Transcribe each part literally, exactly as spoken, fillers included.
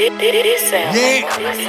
Yeah.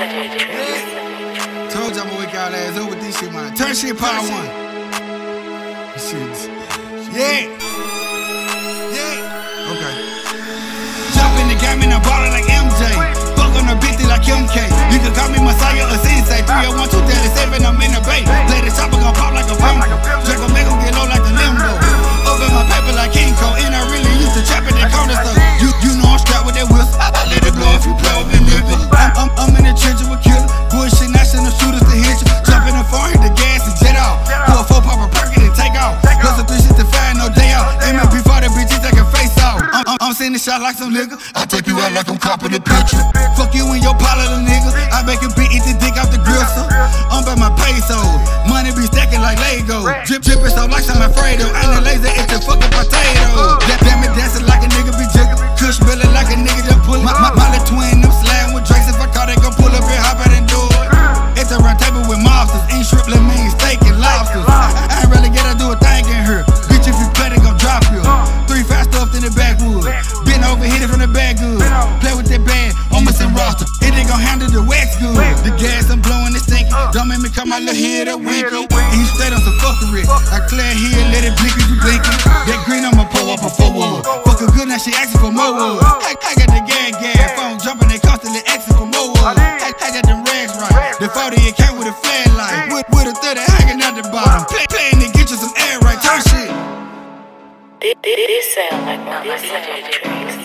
Told y'all I'm gonna wake y'all ass up with this shit, man. Turnt Shit part one. Shit. Yeah. Yeah. Okay. Jump in the game and I ball it like M J. Fuck on the bitch like M K. You can call me Messiah or Sensei. three oh one, two thirty-seven, I'm in the bay. Play the chopper, gon' pop like a pump. Draco make him get low like the limbo. Open my paper like King Cole. And I really used to trap in the corner store. You, you know I'm strapped with that whistle. I let it blow if you play with me. I'm, I'm, I'm in the trenches with killer. Bullshit, national shooters to hit you. Jump in the phone, hit the gas and jet off. Pull a four, pop a perk and take off. Plus a three sixty-five, no day off. Aim at before the bitches take a face off. I'm, I'm, I'm sending shot like some nigga. I take you out like I'm copping the picture. Fuck you and your pile of the nigga. I make a beat, eat the dick off the gristle. I'm by my pesos. Money be stacking like Lego. Drip, dripping so like some Alfredo. Ain't a laser, it's a fucking potato. Damn it, dancing like a nigga be jigging. Kush billing like a nigga just pullin'. My, my, my little twin, them sliding with drakes. If I call, they gon' pull up and hop out and do it. It's a round table with mobsters. Ain't shrimp, let me steak and lobsters. I, I ain't really gotta do a thing in here. Bitch, if you play, they gon' drop you. Three fast stuffed in the backwood. Been over, hit it from the back good. Play with that band, I'm missing roster. It ain't gon' handle the wax good. The gas I'm blowing is stinking. Don't make me come my little head up winky. And you straight on some fuckery. I clear here, let it blink as you blinking. That green I'ma pull up a forward. Fucking good, now she asking for more wood. I, I got the gas gas, phone jumping, they constantly asking for more wood. I, I got them rags right. The forty it came with a flashlight. With, with a thirty hanging out the bottom. Play, playing to get you some air right. Turnt Shit. This sound like my tracks.